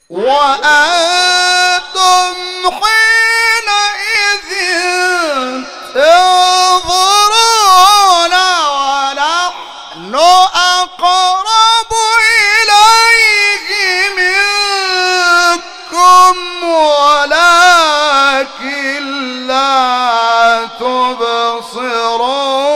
وأنتم حينئذ تنظرون ونحن أقرب إليه منكم ولكن لا تبصرون.